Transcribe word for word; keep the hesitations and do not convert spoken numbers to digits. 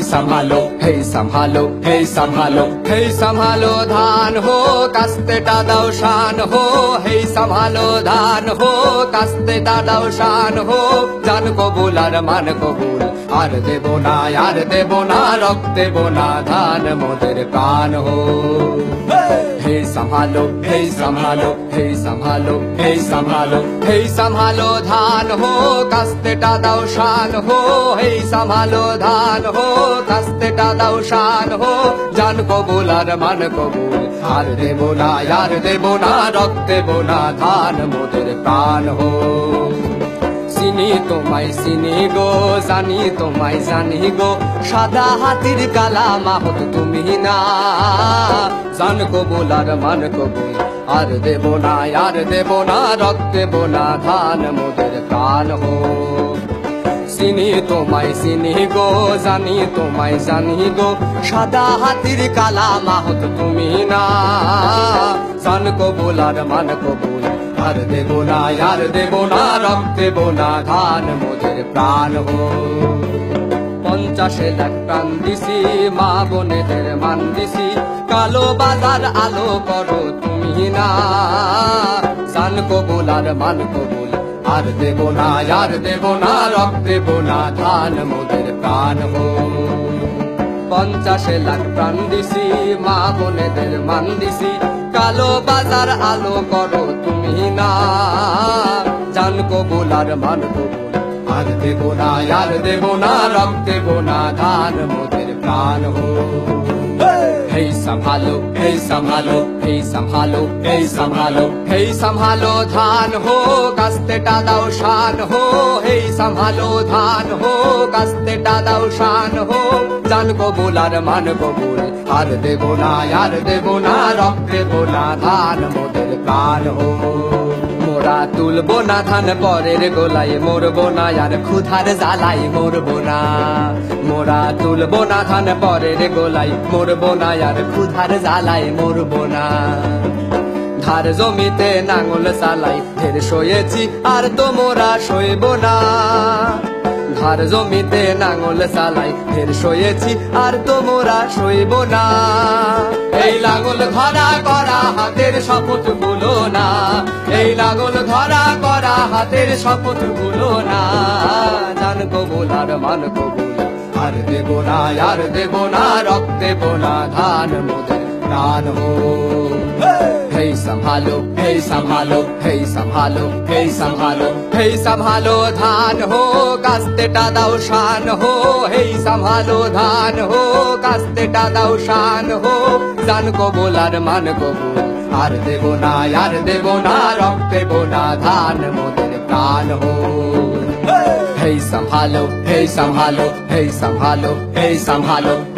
संभालो हे संभालो हे संभालो हे संभालो धान हो कास्तेटा दाও शान हो हे संभालो धान हो कास्तेटा दाও शान हो जान कबूल আর মান কবুল আর দেব না আর দেব না রক্ত দেব না ধান মোদের প্রাণ हो हे संभालो हे संभालो हे संभालो हे संभालो हे संभालो धान हो कास्तेटा दाও शान हो हे संभालो धान हो कास्तेटा दाও शान हो जान कबूल আর মান কবুল আর দেব না আর দেব না রক্ত দেব না ধান মোদের প্রাণ हो চিনি তোমায় চিনি গো জানি তোমায় জানি গো সাদা হাতির কালা মাহত তুমি না জান কবুল আর মান কবুল আর দেব না আর দেব না রক্ত দেব না ধান মোদের প্রাণ हो চিনি তোমায় চিনি গো জানি তোমায় জানি গো সাদা হাতির কালা মাহত তুমি না জান কবুল আর মান কবুল আর দেব না আর দেব না রক্ত দেব না ধান মোদের প্রাণ हो পঞ্চাশে লাখ প্রাণ দিছি মা বোনেদের মান দিছি কালো বাজার আলো করো তুমি না জান কবুল আর মান কবুল আর দেব না আর দেব না রক্ত দেব না ধান মোদের প্রাণ हो পঞ্চাশে লাখ প্রাণ দিছি মা বোনেদের মান দিছি কালো বাজার আলো করো তুমি না জান কবুল আর মান কবুল আর দেব না আর দেব না রক্ত দেব না ধান মোদের প্রাণ हो हे संभालो हे संभालो हे संभालो हे संभालो हे संभालो धान हो कास्तेटा दाও शान हो हे संभालो धान हो कास्तेटा दाও शान हो जान कबूल আর মান কবুল আর দেব না আর দেব না রক্ত দেব না ধান মোদের প্রাণ हो মোরা তুলবো না ধান পরের গোলায় মরবো না আর ক্ষুধার জ্বালাই মরবো না মোরা তুলবো না ধান পরের গোলায় মরবো না আর ক্ষুধার জ্বালাই মরবো না ধার জমিতে নাঙল চালাই ঢের শোয়েছি আর তো মোরা শোইব না ধার জমিতে নাঙল চালাই ঢের শোয়েছি আর তো মোরা শোইব না এই লাঙল ধরা করা হাতের শপথ ভুলো না এই লাঙল ধরা করা হাতের শপথ ভুলো না জান কবুল আর মান কবুল আর দেব না আর দেব না রক্ত দেব না ধান মোদের প্রাণ हो हे संभालो हे संभालो हे संभालो हे संभालो हे संभालो धान हो कास्तेटा दाও शान हो हे संभालो धान हो कास्तेटा दाও शान हो জান কবুল আর মান কবুল আর দেব না আর দেব না রক্ত দেব না ধান মোদের প্রাণ हो हे संभालो हे संभालो हे संभालो हे संभालो